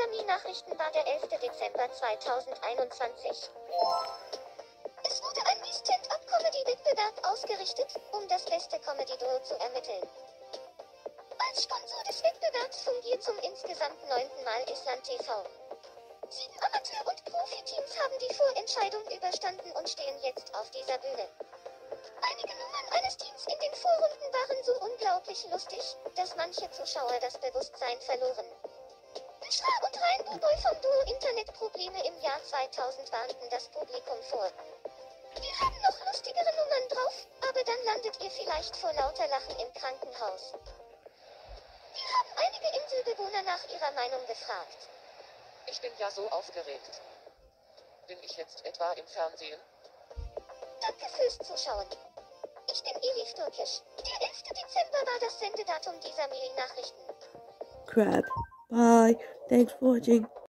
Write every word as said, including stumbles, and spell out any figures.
Miami-Nachrichten war der elfte Dezember zweitausendeinundzwanzig. Es wurde ein Stand-up-Comedy-Wettbewerb ausgerichtet, um das beste Comedy-Duo zu ermitteln. Als Sponsor des Wettbewerbs fungiert zum insgesamt neunten Mal Island T V. Sieben Amateur- und Profiteams haben die Vorentscheidung überstanden und stehen jetzt auf dieser Bühne. Einige Nummern eines Teams in den Vorrunden waren so unglaublich lustig, dass manche Zuschauer das Bewusstsein verloren. Bushra und Ryan Boboy vom Duo Internetprobleme im Jahr zweitausend warnten das Publikum vor. Wir haben noch lustigere Nummern drauf, aber dann landet ihr vielleicht vor lauter Lachen im Krankenhaus. Wir haben einige Inselbewohner nach ihrer Meinung gefragt. Ich bin ja so aufgeregt. Bin ich jetzt etwa im Fernsehen? Danke fürs Zuschauen. Ich bin Elif Türkisch. Der elfte Dezember war das Sendedatum dieser Mini-Nachrichten. Crap. Bye. Thanks for watching.